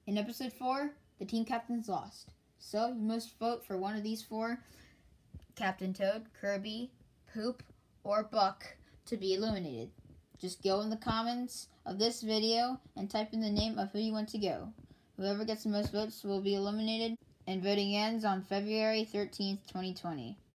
In episode 4, the team captains lost. So you must vote for one of these 4, Captain Toad, Kirby, Poop, or Buck, to be eliminated. Just go in the comments of this video and type in the name of who you want to go. Whoever gets the most votes will be eliminated, and voting ends on February 13th, 2020.